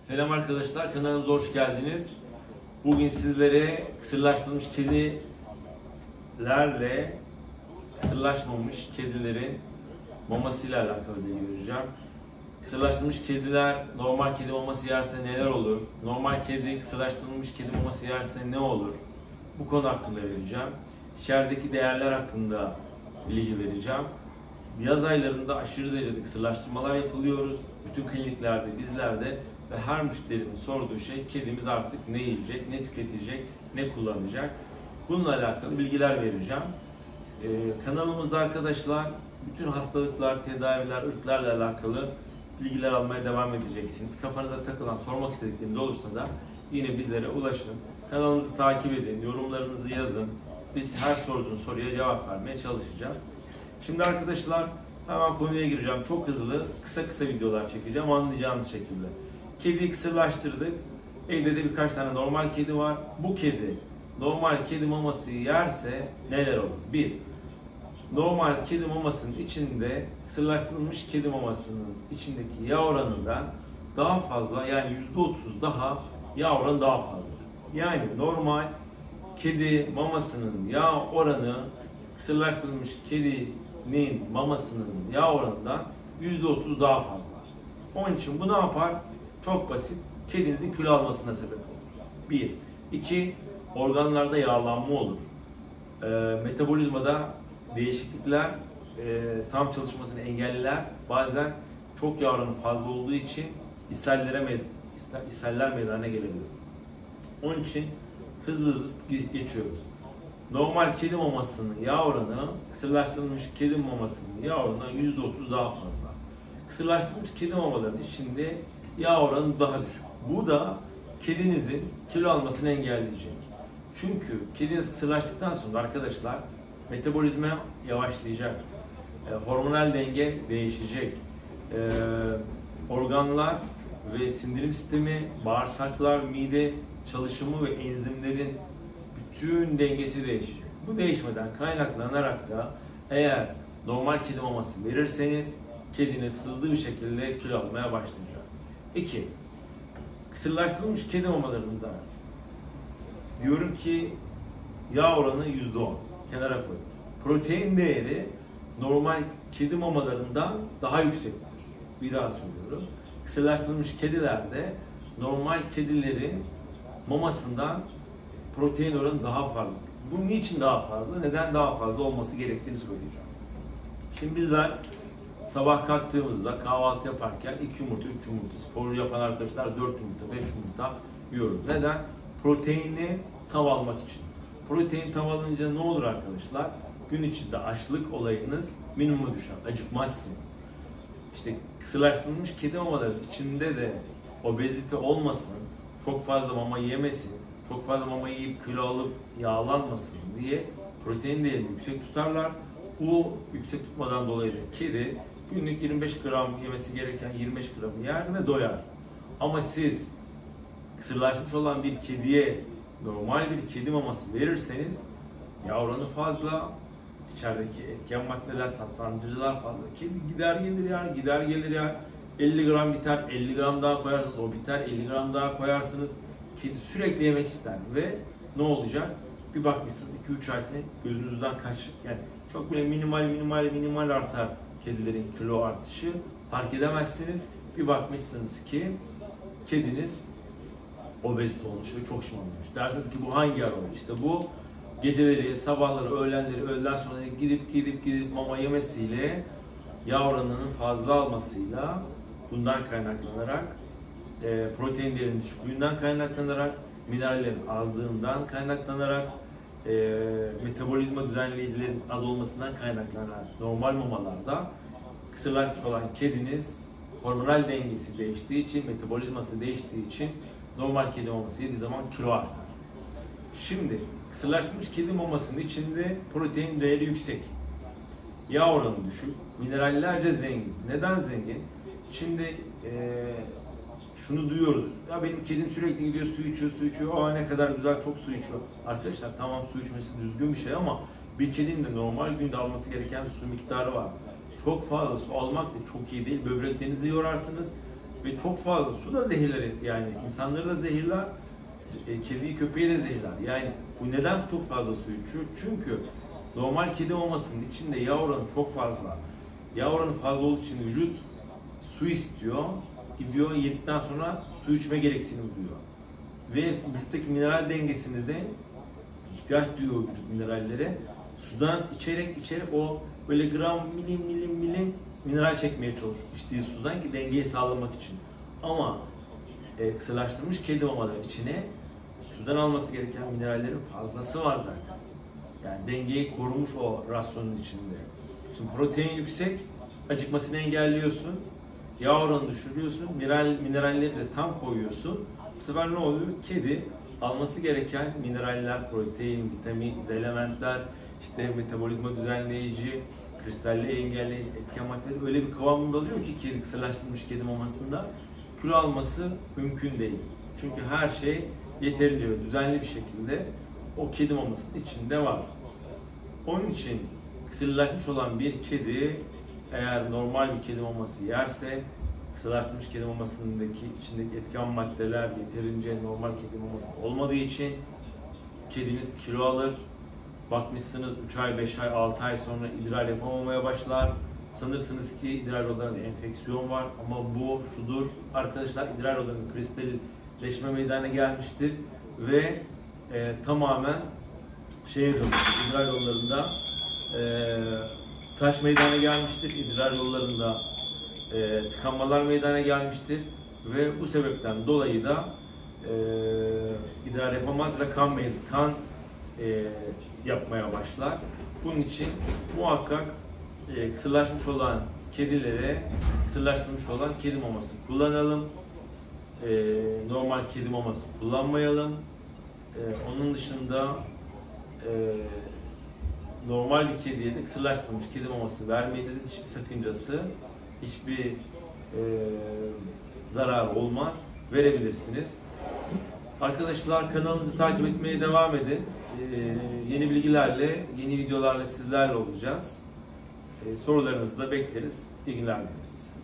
Selam arkadaşlar, kanalımıza hoş geldiniz. Bugün sizlere kısırlaştırılmış kedilerle kısırlaşmamış kedilerin mamasıyla alakalı bilgi vereceğim. Kısırlaştırılmış kediler normal kedi maması yerse neler olur? Normal kedi kısırlaştırılmış kedi maması yerse ne olur? Bu konu hakkında vereceğim. İçerideki değerler hakkında bilgi vereceğim. Yaz aylarında aşırı derecede kısırlaştırmalar yapılıyoruz. Bütün kliniklerde, bizlerde ve her müşterinin sorduğu şey kedimiz artık ne yiyecek, ne tüketecek, ne kullanacak. Bununla alakalı bilgiler vereceğim. Kanalımızda arkadaşlar bütün hastalıklar, tedaviler, ırklarla alakalı bilgiler almaya devam edeceksiniz. Kafanıza takılan, sormak istedikleriniz olursa da yine bizlere ulaşın. Kanalımızı takip edin, yorumlarınızı yazın. Biz her sorduğunuz soruya cevap vermeye çalışacağız. Şimdi arkadaşlar hemen konuya gireceğim. Çok hızlı, kısa videolar çekeceğim anlayacağınız şekilde. Kediyi kısırlaştırdık. Evde de birkaç tane normal kedi var. Bu kedi normal kedi maması yerse neler olur? 1. Normal kedi mamasının içinde kısırlaştırılmış kedi mamasının içindeki yağ oranından daha fazla, yani %30 daha yağ oranı daha fazla. Yani normal kedi mamasının yağ oranı kısırlaştırılmış kedinin mamasının yağ oranından %30 daha fazla. Onun için bu ne yapar? Çok basit. Kedinizin kilo almasına sebep olur. 1. 2. Organlarda yağlanma olur. Metabolizmada değişiklikler tam çalışmasını engeller. Bazen çok yağ oranı fazla olduğu için ishaller meydana gelebilir. Onun için hızlı geçiyoruz. Normal kedi mamasının yağ oranı kısırlaştırılmış kedi mamasının yağ oranından %30 daha fazla. Kısırlaştırılmış kedi mamalarının içinde yağ oranı daha düşük. Bu da kedinizin kilo almasını engelleyecek. Çünkü kediniz kısırlaştıktan sonra arkadaşlar metabolizma yavaşlayacak. Hormonal denge değişecek. Organlar ve sindirim sistemi, bağırsaklar, mide çalışımı ve enzimlerin bütün dengesi değişecek. Bu değişmeden kaynaklanarak da eğer normal kedi maması verirseniz kediniz hızlı bir şekilde kilo almaya başlayacak. 2. Kısırlaştırılmış kedi mamalarında diyorum ki yağ oranı %10. Kenara koy. Protein değeri normal kedi mamalarından daha yüksektir. Bir daha söylüyorum. Kısırlaştırılmış kedilerde normal kedilerin mamasından protein oranı daha fazla. Bu niçin daha fazla? Neden daha fazla olması gerektiğini söyleyeceğim. Şimdi bizler sabah kalktığımızda kahvaltı yaparken 2 yumurta, 3 yumurta, spor yapan arkadaşlar 4 yumurta, 5 yumurta yiyoruz. Neden? Proteini tam almak için. Protein tam alınca ne olur arkadaşlar? Gün içinde açlık olayınız minimuma düşer. Acıkmazsınız. İşte kısırlaştırılmış kedi mamaların içinde de obezite olmasın, çok fazla mama yemesin, çok fazla mama yiyip kilo alıp yağlanmasın diye protein değerini yüksek tutarlar. Bu yüksek tutmadan dolayı da kedi günlük 25 gram yemesi gereken 25 gram yer ve doyar. Ama siz kısırlaşmış olan bir kediye normal bir kedi maması verirseniz yağ oranı fazla, içerideki etken maddeler, tatlandırıcılar fazla. Kedi gider gelir yer. 50 gram biter, 50 gram daha koyarsınız, o biter, 50 gram daha koyarsınız. Kedi sürekli yemek ister ve ne olacak? Bir bakmışsınız 2-3 ay sonra gözünüzden yani çok böyle minimal artar kedilerin kilo artışı. Fark edemezsiniz. Bir bakmışsınız ki kediniz obezite olmuş ve çok şişmanlamış. Dersiniz ki bu hangi ara oldu? İşte bu geceleri, sabahları, öğleden sonra gidip mama yemesiyle, yağ oranının fazla almasıyla, bundan kaynaklanarak, protein değerinin düşüklüğünden kaynaklanarak, minerallerin azlığından kaynaklanarak, metabolizma düzenleyicilerin az olmasından kaynaklanarak normal mamalarda kısırlaşmış olan kediniz hormonal dengesi değiştiği için, metabolizması değiştiği için normal kedi maması yediği zaman kilo artar. Şimdi kısırlaşmış kedi mamasının içinde protein değeri yüksek, yağ oranı düşük, minerallerce zengin. Neden zengin? Şimdi şunu duyuyoruz. Ya benim kedim sürekli gidiyor su içiyor. Aa ne kadar güzel, çok su içiyor. Arkadaşlar tamam, su içmesi düzgün bir şey ama bir kedinin de normal günde alması gereken bir su miktarı var. Çok fazla su almak da çok iyi değil. Böbreklerinizi yorarsınız Ve çok fazla su da zehirler, yani insanları da zehirler, kediyi köpeği de zehirler. Yani bu neden çok fazla su içiyor? Çünkü normal kedi mamasının içinde yağ oranı çok fazla. Yağ oranı fazla olduğu için vücut su istiyor. Gidiyor, yedikten sonra su içme gereksinimi duyuyor. Ve vücuttaki mineral dengesini de ihtiyaç duyuyor vücut minerallere. Sudan içerek o böyle gram milim mineral çekmeye çalışıyor içtiği sudan ki dengeyi sağlamak için. Ama kısırlaştırılmış kedi mamaları içine sudan alması gereken minerallerin fazlası var zaten. Yani dengeyi korumuş o rasyonun içinde. Şimdi protein yüksek, acıkmasını engelliyorsun, yağ oranını düşürüyorsun, mineralleri de tam koyuyorsun. Bu sefer ne oluyor? Kedi alması gereken mineraller, protein, vitamin, elementler, işte metabolizma düzenleyici, kristalliği engelleyici etken maddeleri öyle bir kıvamında alıyor ki kedi kısırlaştırılmış kedi mamasında kilo alması mümkün değil. Çünkü her şey yeterince ve düzenli bir şekilde o kedi mamasının içinde var. Onun için kısırlaşmış olan bir kedi eğer normal bir kedi maması yerse kısırlaştırılmış kedi mamasındaki içindeki etken maddeler yeterince normal kedi mamasında olmadığı için kediniz kilo alır. Bakmışsınız 3 ay, 5 ay, 6 ay sonra idrar yapamamaya başlar. Sanırsınız ki idrar yollarında enfeksiyon var ama bu şudur. Arkadaşlar idrar yollarının kristalleşme meydana gelmiştir ve tamamen şeye dönmüştür. İdrar yollarında taş meydana gelmiştir. İdrar yollarında tıkanmalar meydana gelmiştir ve bu sebepten dolayı da idrar yapamaz ve kan yapmaya başlar. Bunun için muhakkak kısırlaşmış olan kedilere kısırlaştırmış olan kedi maması kullanalım. Normal kedi maması kullanmayalım. Onun dışında normal bir kediye de kısırlaştırılmış kedi maması vermeyinizin hiçbir sakıncası, hiçbir zarar olmaz. Verebilirsiniz. Arkadaşlar kanalımızı takip etmeye devam edin. Yeni bilgilerle, yeni videolarla sizlerle olacağız. Sorularınızı da bekleriz. İyi günler dileriz.